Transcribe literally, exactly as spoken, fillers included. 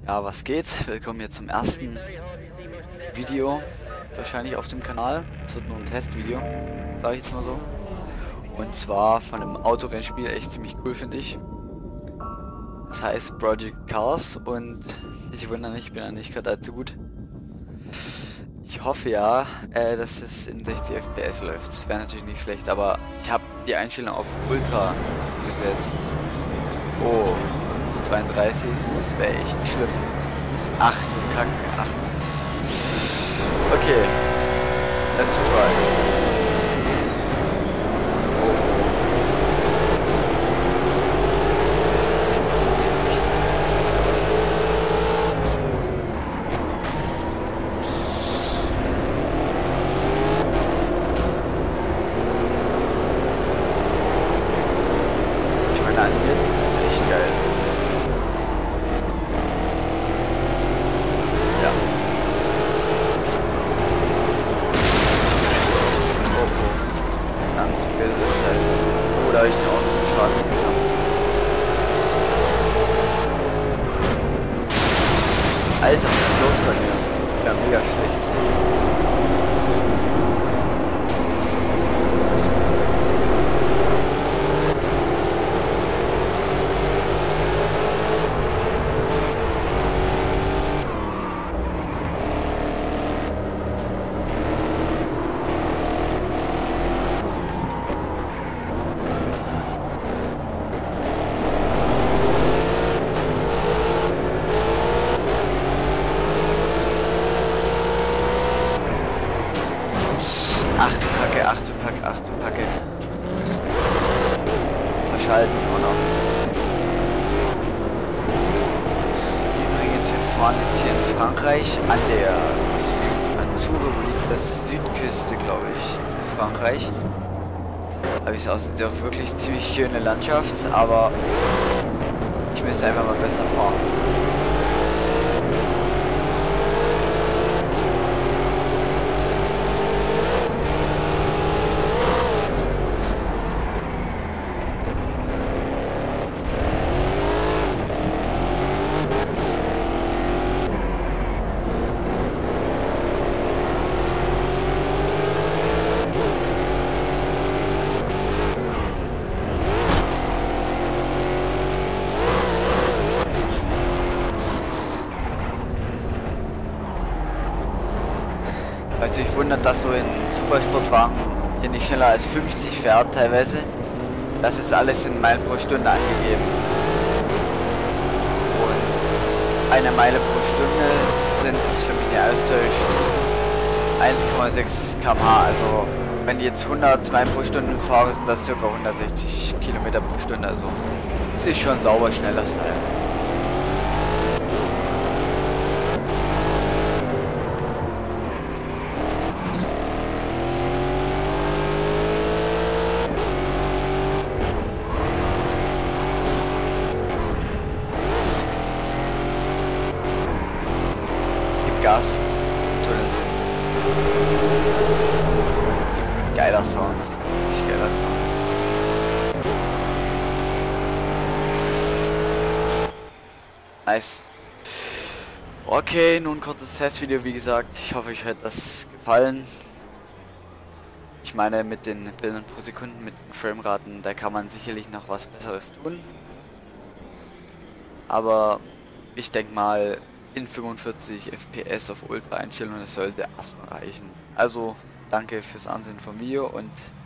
Ja, was geht? Willkommen hier zum ersten Video, wahrscheinlich auf dem Kanal. Es wird nur ein Testvideo, sage ich jetzt mal so. Und zwar von einem Autorennspiel, echt ziemlich cool, finde ich. Das heißt Project Cars und ich wundere nicht, ich bin ja nicht gerade allzu gut. Ich hoffe ja, äh, dass es in sechzig F P S läuft. Wäre natürlich nicht schlecht, aber ich habe die Einstellung auf Ultra gesetzt. Oh, zweiunddreißig, das wäre echt schlimm. Ach du Kacke, ach du. Okay, let's try. Animiert, das ist echt geil. Ja. Oh, oh. Ganz böse Scheiße. Oh, da habe ich den Auto einen Schaden bekommen. Alter, was ist los bei mir? Ja, mega schlecht. Ach du Kacke, ach du Kacke, ach du Kacke. Verschalten, oh no. Übrigens, wir fahren jetzt hier in Frankreich an der Azur-Republik, das Südküste, glaube ich, Frankreich. Aber wie es aussieht, auch wirklich ziemlich schöne Landschaft, aber ich müsste einfach mal besser fahren. Also ich wundert, dass so in Supersportwagen hier nicht schneller als fünfzig fährt teilweise. Das ist alles in Meilen pro Stunde angegeben. Und eine Meile pro Stunde sind für mich ja austäuscht eins Komma sechs Kilometer pro Stunde. Also wenn die jetzt hundert Meilen pro Stunde fahren, sind das ca. hundertsechzig Kilometer pro Stunde. Also es ist schon sauber schnell das Teil. Gas. Tunnel. Geiler Sound. Richtig geiler Sound. Nice. Okay, nun ein kurzes Testvideo, wie gesagt. Ich hoffe, euch hat das gefallen. Ich meine, mit den Bildern pro Sekunde, mit den Frameraten, da kann man sicherlich noch was Besseres tun. Aber ich denke mal, in fünfundvierzig F P S auf Ultra Einstellung, das sollte erstmal reichen. Also danke fürs Ansehen vom Video und